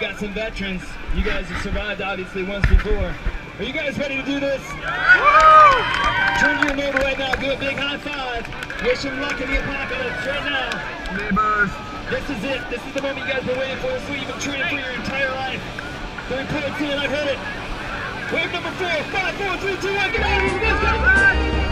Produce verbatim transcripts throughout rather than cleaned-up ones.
got some veterans. You guys have survived, obviously, once before. Are you guys ready to do this? Turn to your neighbor right now. Do a big high five. Wish him luck in the apocalypse right now. Neighbors. This is it. This is the moment you guys been waiting for. This is what you've been training for your entire life. The report's in. I've heard it. Wave number four. Five, four, three, two, one. Get out of here. Let's go.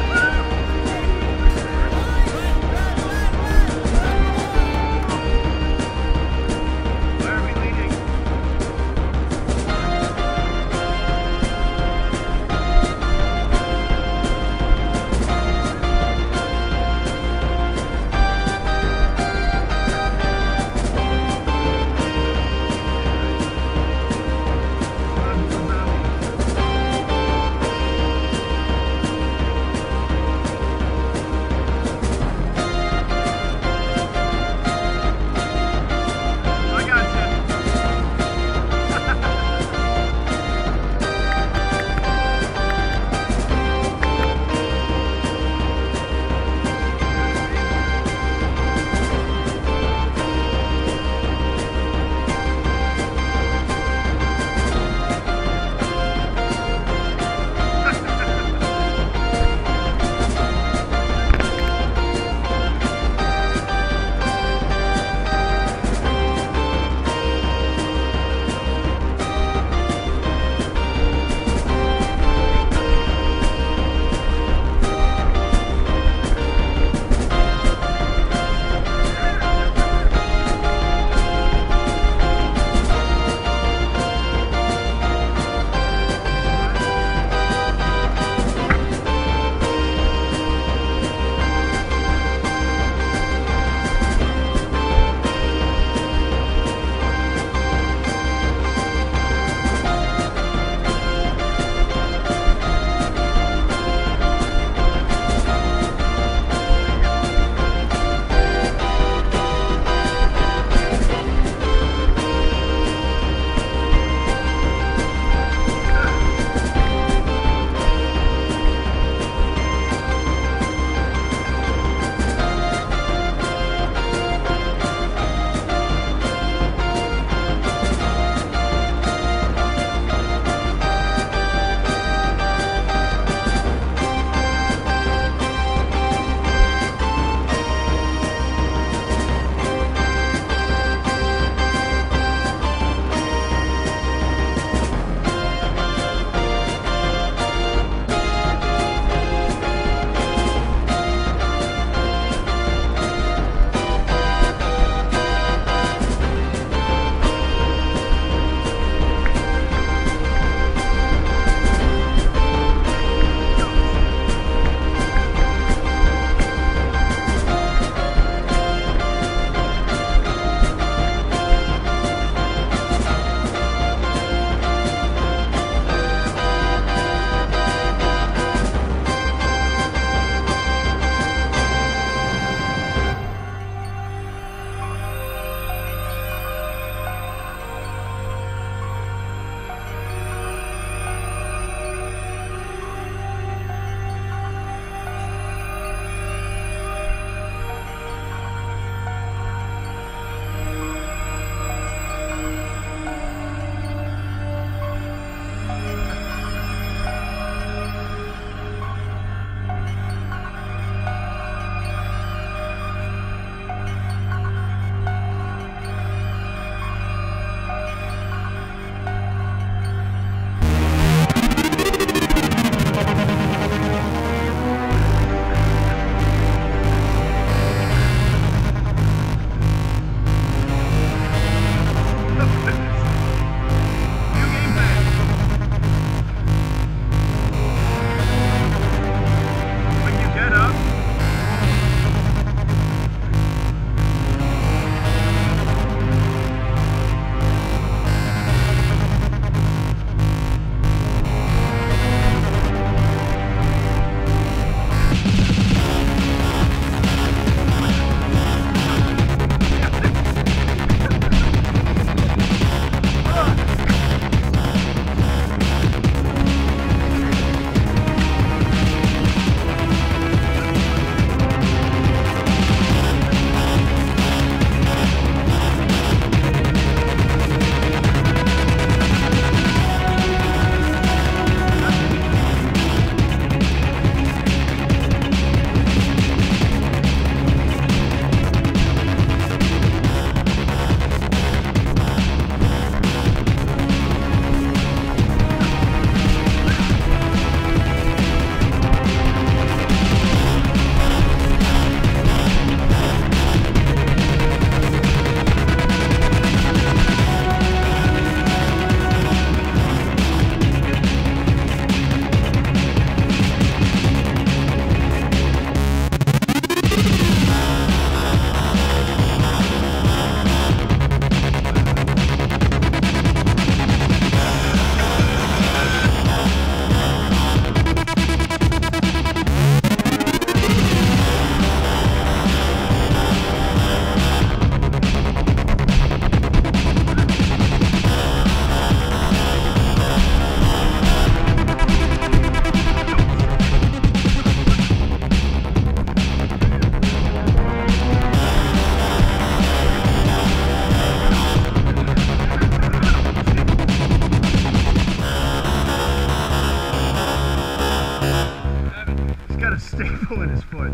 hole in his foot.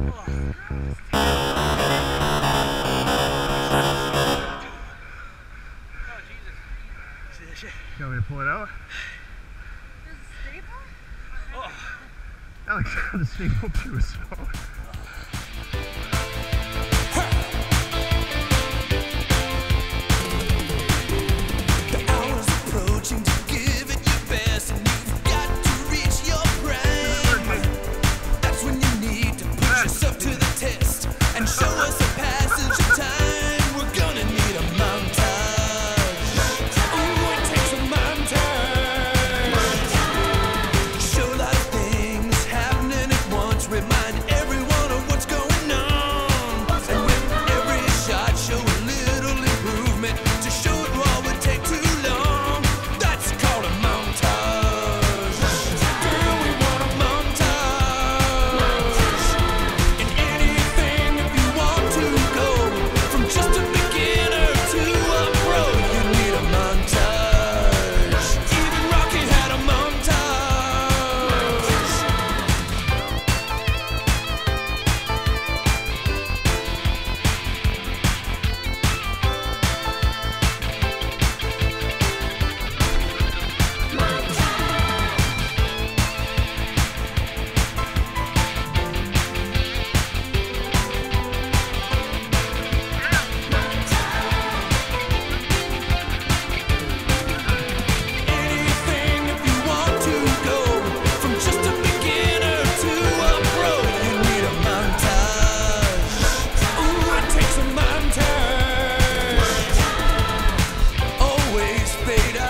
You want me to pull it out? There's a staple? Oh. Alex got a staple to his phone. Fade out.